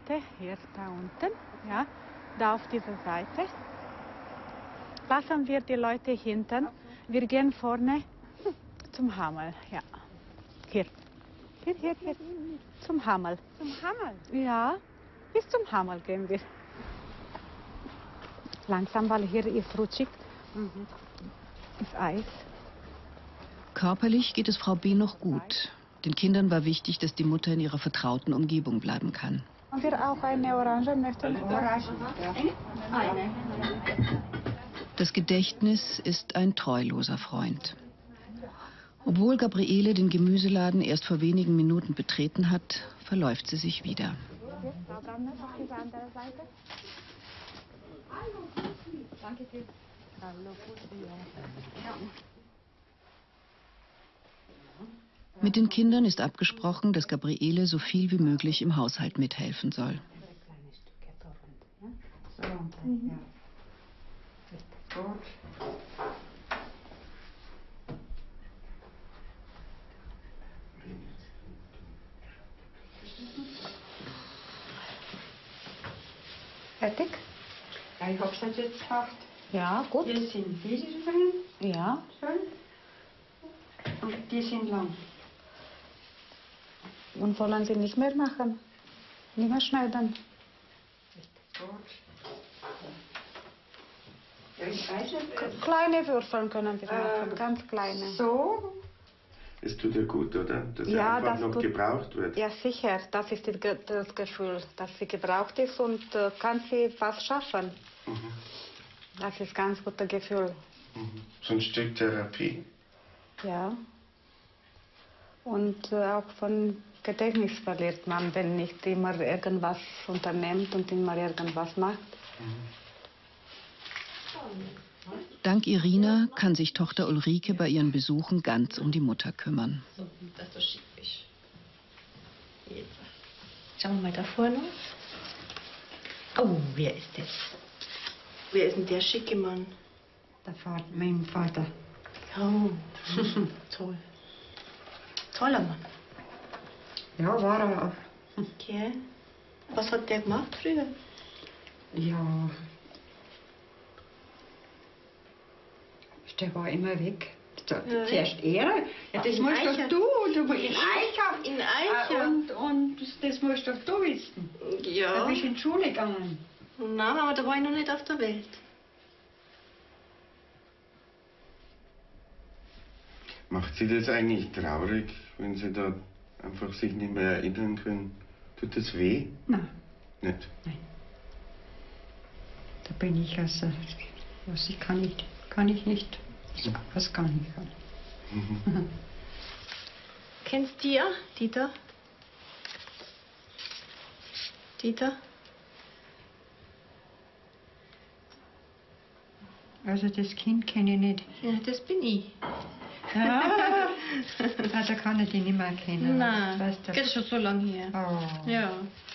Leute, hier, da unten, ja, da auf dieser Seite. Lassen wir die Leute hinten. Wir gehen vorne zum Hamel, ja. Hier. Hier. Zum Hamel. Zum Hamel? Ja, bis zum Hamel gehen wir. Langsam, weil hier ist rutschig. Ist Eis. Körperlich geht es Frau B. noch gut. Den Kindern war wichtig, dass die Mutter in ihrer vertrauten Umgebung bleiben kann. Haben wir auch eine Orange möchten? Eine. Das Gedächtnis ist ein treuloser Freund. Obwohl Gabriele den Gemüseladen erst vor wenigen Minuten betreten hat, verläuft sie sich wieder. Mit den Kindern ist abgesprochen, dass Gabriele so viel wie möglich im Haushalt mithelfen soll. Fertig? Ja, ich hab's jetzt geschafft. Ja, gut. Hier sind diese drin, Ja. schön. Und die sind lang. Und wollen Sie nicht mehr machen? Nicht mehr schneiden? Ja, ich weiß nicht. Kleine Würfel können wir machen, ganz kleine. So? Es tut dir gut, oder? Dass Ja, er einfach das noch tut- gebraucht wird. Ja, sicher. Das ist das Gefühl, dass sie gebraucht ist und kann sie was schaffen. Das ist ein ganz gutes Gefühl. So ein Stück Therapie. Ja. Und auch von Gedächtnis verliert man, wenn nicht immer irgendwas unternimmt und immer irgendwas macht. Dank Irina kann sich Tochter Ulrike bei ihren Besuchen ganz um die Mutter kümmern. So, dass du schick bist. Jetzt. Schauen wir mal da vorne. Oh, wer ist das? Wer ist denn der schicke Mann? Der Vater, mein Vater. Oh, toll. Toller Mann. Ja, war er auch. Okay. Was hat der gemacht früher? Ja. Der war immer weg. Zuerst er. Ja, das In musst Eicher. doch du in Eicher. In Eicher. Und das musst doch du wissen. Da Ja. bist du in die Schule gegangen. Nein, aber da war ich noch nicht auf der Welt. Macht Sie das eigentlich traurig, wenn Sie da einfach sich nicht mehr erinnern können? Tut das weh? Nein, Nicht? da bin ich also. Was ich kann ich nicht. Was kann ich? Kennst du die ja, Dieter? Dieter? Also das Kind kenne ich nicht. Ja, das bin ich. Ah, da kann ich dich nicht mehr kennen. Nein, Weißt du. geht schon so lange her. Oh. Ja.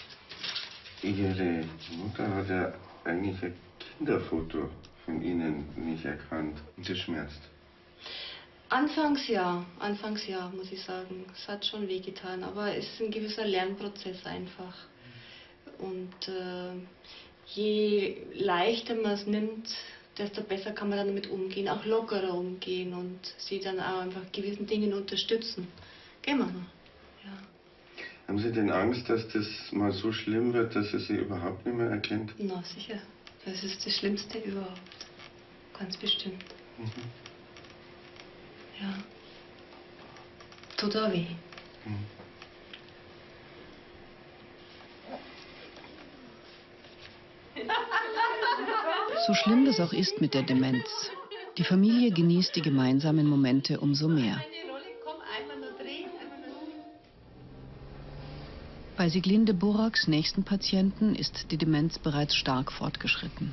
Ihre Mutter hat ja eigentlich ein Kinderfoto von Ihnen nicht erkannt. Und das schmerzt. Anfangs ja, muss ich sagen. Es hat schon wehgetan, aber es ist ein gewisser Lernprozess einfach. Und je leichter man es nimmt, desto besser kann man dann damit umgehen, auch lockerer umgehen und sie dann auch einfach gewissen Dingen unterstützen. Gehen wir noch. Ja. Haben Sie denn Angst, dass das mal so schlimm wird, dass er Sie überhaupt nicht mehr erkennt? Na sicher, das ist das Schlimmste überhaupt. Ganz bestimmt. Ja. Tut auch weh. So schlimm das auch ist mit der Demenz, die Familie genießt die gemeinsamen Momente umso mehr. Bei Sieglinde Buraks nächsten Patienten ist die Demenz bereits stark fortgeschritten.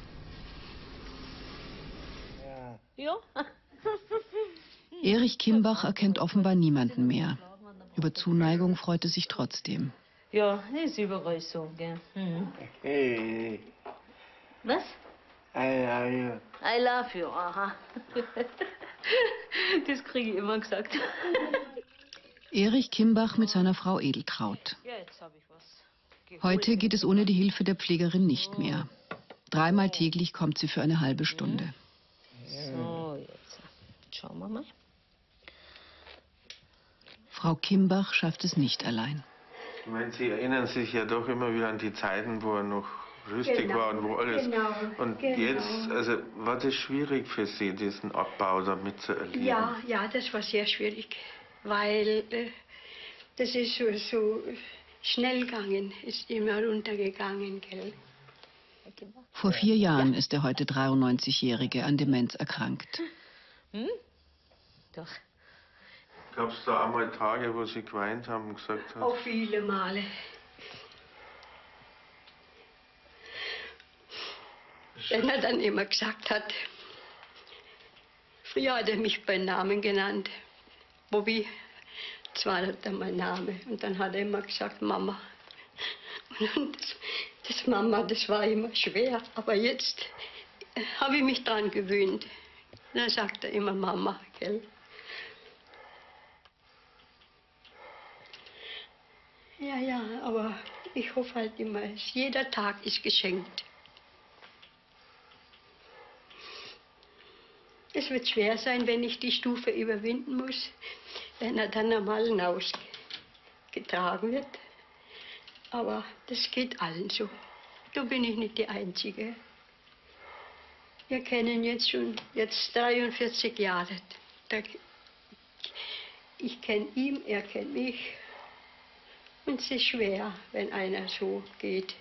Ja. Erich Kimbach erkennt offenbar niemanden mehr. Über Zuneigung freut er sich trotzdem. Ja, das ist überall so, gell. Hey, Was? I love you. I love you, aha. Das kriege ich immer gesagt. Erich Kimbach mit seiner Frau Edeltraut. Ja, jetzt habe ich was Heute geht es ohne die Hilfe der Pflegerin nicht mehr. 3-mal täglich kommt sie für eine halbe Stunde. So, jetzt schauen wir mal. Frau Kimbach schafft es nicht allein. Ich meine, Sie erinnern sich ja doch immer wieder an die Zeiten, wo er noch rüstig war und wo alles. Und jetzt, also war das schwierig für Sie, diesen Abbau da mitzuerleben? Ja, das war sehr schwierig, weil das ist so schnell gegangen, ist immer runtergegangen, gell? Vor 4 Jahren ist der heute 93-Jährige an Demenz erkrankt. Doch. Gab es da einmal Tage, wo Sie geweint haben und gesagt haben? Auch viele Male. Wenn er dann immer gesagt hat, früher hat er mich bei Namen genannt, Bobby, das war dann mein Name. Und dann hat er immer gesagt, Mama. Und das Mama, das war immer schwer, aber jetzt habe ich mich dran gewöhnt. Dann sagt er immer Mama, gell? Ja, aber ich hoffe halt immer, jeder Tag ist geschenkt. Es wird schwer sein, wenn ich die Stufe überwinden muss, wenn er dann einmal hinausgetragen wird. Aber das geht allen so. Da bin ich nicht die Einzige. Wir kennen jetzt 43 Jahre. Ich kenne ihn, er kennt mich. Und es ist schwer, wenn einer so geht.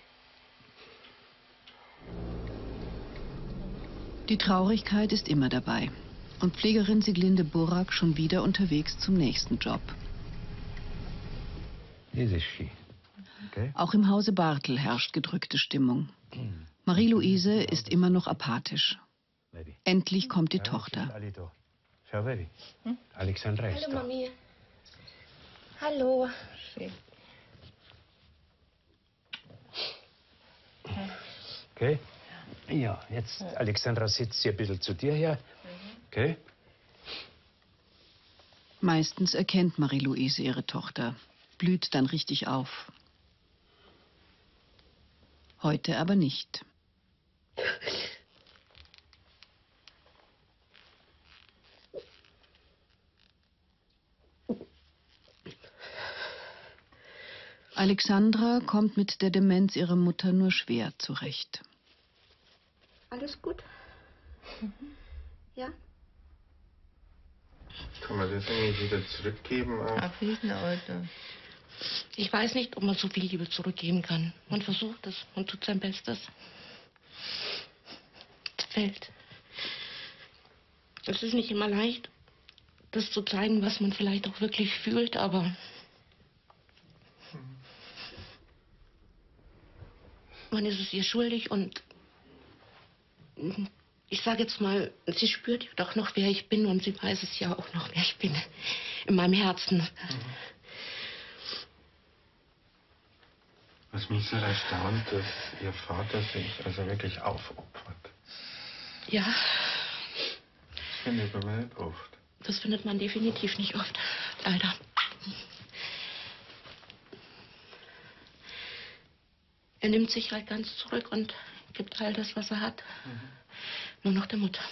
Die Traurigkeit ist immer dabei. Und Pflegerin Sieglinde Burak schon wieder unterwegs zum nächsten Job. Auch im Hause Bartel herrscht gedrückte Stimmung. Marie-Louise ist immer noch apathisch. Endlich kommt die Tochter. Hallo, Mami. Hallo. Okay? Ja, jetzt, Alexandra, sitzt sie ein bisschen zu dir her. Okay? Meistens erkennt Marie-Louise ihre Tochter, blüht dann richtig auf. Heute aber nicht. Alexandra kommt mit der Demenz ihrer Mutter nur schwer zurecht. Alles gut? Ja? Kann man das irgendwie wieder zurückgeben? Auf jeden Alter. Ich weiß nicht, ob man so viel Liebe zurückgeben kann. Man versucht es und tut sein Bestes. Es fällt. Es ist nicht immer leicht, das zu zeigen, was man vielleicht auch wirklich fühlt, aber man ist es ihr schuldig und ich sage jetzt mal, sie spürt ja doch noch, wer ich bin und sie weiß es ja auch noch, wer ich bin. In meinem Herzen. Was mich so erstaunt, dass Ihr Vater sich also wirklich aufopfert. Ja, Das findet man nicht oft. das findet man definitiv nicht oft. Leider. Er nimmt sich halt ganz zurück und gibt all das, was er hat. Nur noch der Mutter.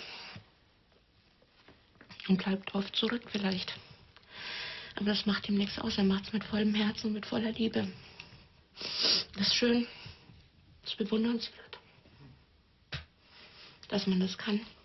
Und bleibt oft zurück vielleicht. Aber das macht ihm nichts aus. Er macht es mit vollem Herzen, mit voller Liebe. Das ist schön. Das ist bewundernswert. Dass man das kann.